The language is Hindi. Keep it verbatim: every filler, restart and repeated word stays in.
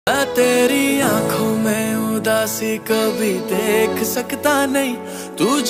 मैं तेरी आंखों में उदासी कभी देख सकता नहीं, तू